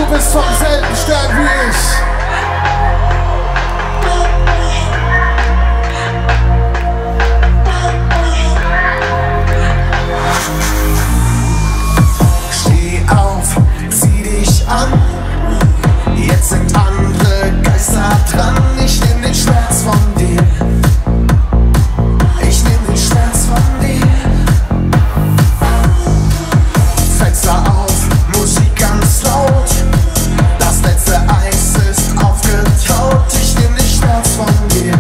bist vom selben Stern wie ich. Steh auf, zieh dich an. Jetzt sind andere Geister dran. Ich nehm den Schmerz von dir. Ich nehm den Schmerz von dir. Fenster auf, Musik ganz laut. Das letzte Eis ist aufgetaut. Ich nehm den Schmerz von dir.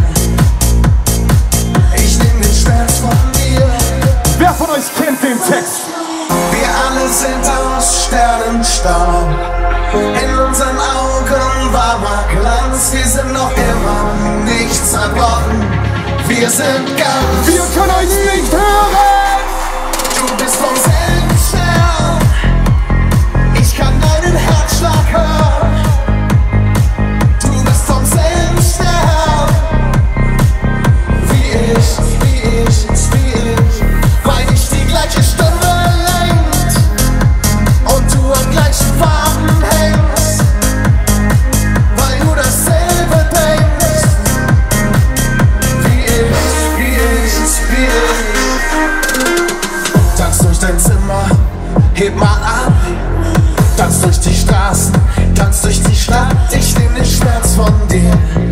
Ich nehm den Schmerz von dir. Wer von euch kennt den Text? Wir alle sind aus Sternenstaub. In unseren Augen warmer Glanz. Wir sind noch immer nicht zerbrochen. Wir sind ganz. Wir können euch nicht hören! Du bist vom selben Stern. Ich kann deinen Herzschlag hören. Du bist vom selben Stern. Wie ich, wie ich, wie ich. Weil ich die gleiche Stimme lenkt und du an gleichen Farben hängst. Weil du dasselbe denkst. Wie ich, wie ich, wie ich. Tanz durch dein Zimmer, heb mal ab. Tanz durch die Straßen, tanz durch die Stadt. Ich nehm den Schmerz von dir.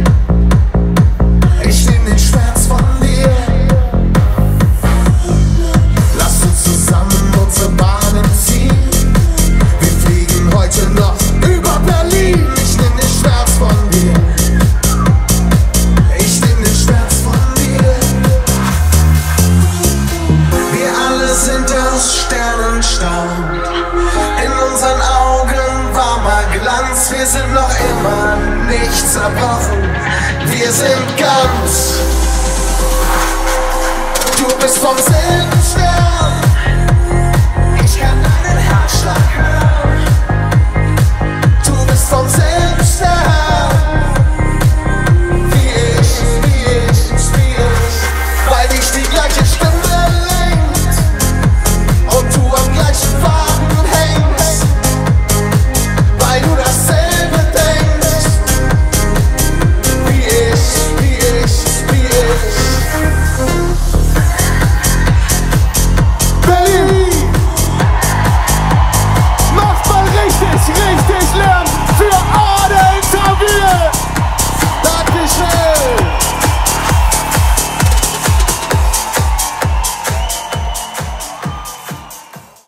Ich nehm den Schmerz von dir. Lass uns zusammen unsere Bahnen ziehen. Wir fliegen heute noch über Berlin. Ich nehm den Schmerz von dir. Ich nehm den Schmerz von dir. Wir alle sind aus Sternenstaub. In unseren Augen warmer Glanz. Wir sind noch immer nicht zerbrochen. Wir sind ganz. Du bist vom selben Stern.